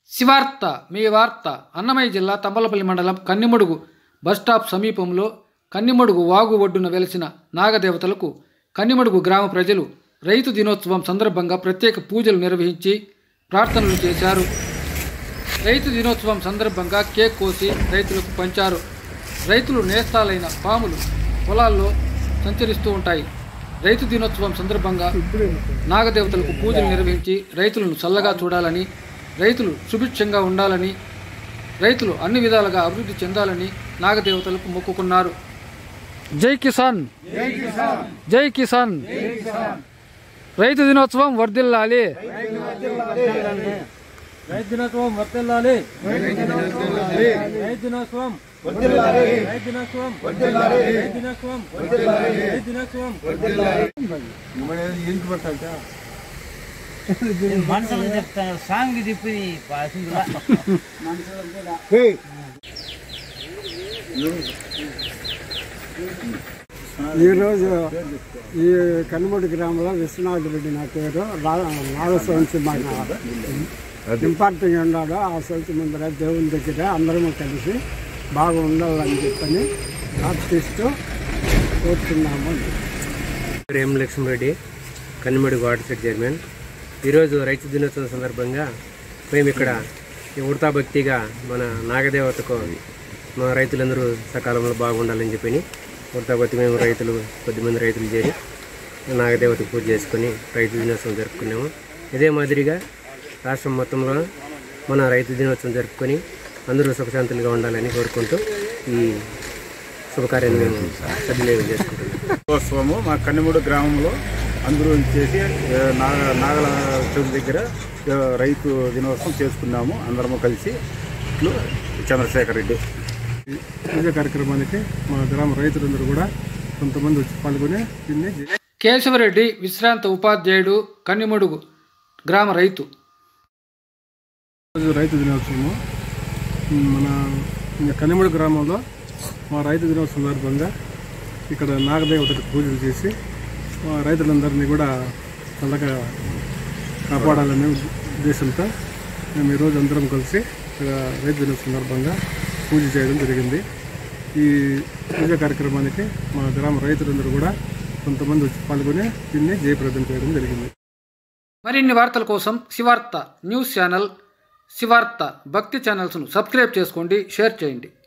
శివార్త మీ వార్త అన్నమయ్య జిల్లా తంబలపల్లి మండలం కన్నిమడుగు బస్టాప్ సమీపంలో కన్నిమడుగు వాగు ఒడ్డున వెలిసిన నాగదేవతలకు కన్నిమడుగు గ్రామ ప్రజలు రైతు దినోత్సవం సందర్భంగా ప్రత్యేక పూజలు నిర్వహించి ప్రార్థనలు చేశారు. రైతు దినోత్సవం సందర్భంగా కేక్ కోసి రైతులకు పంచారు. రైతులు నేస్తాలైన పాములు పొలాల్లో సంచరిస్తూ ఉంటాయి. రైతు దినోత్సవం సందర్భంగా నాగదేవతలకు పూజలు నిర్వహించి రైతులను చల్లగా చూడాలని, రైతులు సుభిక్షంగా ఉండాలని, రైతులు అన్ని విధాలుగా అభివృద్ధి చెందాలని నాగదేవతలకు మొక్కుకున్నారు. జై కిసాన్, జై కిసాన్. రైతు దినోత్సవం వర్ధిల్లాలి. రైతు దినోత్సవం వర్ధిల్లాలి. రైతు దినోత్సవం వర్ధిల్లాలి. రైతు దినోత్సవం వర్ధిల్లాలి. రైతు దినోత్సవం వర్ధిల్లాలి. రైతు దినోత్సవం వర్ధిల్లాలి. మనసులో చెప్తాను సాంగ్ తిప్పి ఈరోజు ఈ కన్నిమడుగు గ్రామంలో విశ్వనాథ రెడ్డి నా పేరు. నాగస్వామి మన ఇంపార్టెంట్ ఉన్నాడు. ఆ సంవత్సరం ముందర దేవుని దగ్గర అందరము కలిసి బాగా ఉండాలని చెప్పని ప్రార్థిస్తూ కోరుతున్నాము. ఎం లక్ష్మరెడ్డి, కన్నిమడుగు వార్డు సెట్ చైర్మన్. ఈరోజు రైతు దినోత్సవం సందర్భంగా మేము ఇక్కడ ఉడతా భక్తిగా మన నాగదేవతకు మా రైతులందరూ సకాలంలో బాగుండాలని చెప్పి ఉడతా భక్తి మేము కొద్దిమంది రైతులు చేరి నాగదేవతకు పూజ చేసుకొని రైతు దినోత్సవం జరుపుకున్నాము. ఇదే మాదిరిగా రాష్ట్రం మొత్తంలో మన రైతు దినోత్సవం జరుపుకొని అందరూ సుఖశాంతులుగా ఉండాలని కోరుకుంటూ ఈ శుభకార్యాన్ని మేము సద్వినియోగం చేసుకుంటున్నాం. దినోత్సవము మా కన్నిమడుగు గ్రామంలో అందరూ చేసి నాగల చౌక్ దగ్గర రైతు దినోత్సవం చేసుకున్నాము. అందరము కలిసి చంద్రశేఖర్ రెడ్డి. పూజ కార్యక్రమానికి మా గ్రామ రైతులందరూ కూడా కొంతమంది వచ్చి పాల్గొని దీన్ని. కేశవరెడ్డి విశ్రాంత ఉపాధ్యాయుడు, కన్నిమడుగు గ్రామ రైతు. రైతు దినోత్సవము మన కన్నిమడుగు గ్రామంలో మా రైతు దినోత్సవం సందర్భంగా ఇక్కడ నాగదేవతకు పూజలు చేసి మా రైతులందరినీ కూడా చల్లగా కాపాడాలనే ఉద్దేశంతో మేము ఈరోజు అందరం కలిసి ఇక్కడ రైతు దినోత్సవం సందర్భంగా పూజ చేయడం జరిగింది. ఈ పూజ కార్యక్రమానికి మా గ్రామ రైతులందరూ కూడా కొంతమంది వచ్చి పాల్గొని దీన్ని జయప్రదం చేయడం జరిగింది. మరిన్ని వార్తల కోసం శివార్త న్యూస్ ఛానల్, శివార్త భక్తి ఛానల్స్ను సబ్స్క్రైబ్ చేసుకోండి, షేర్ చేయండి.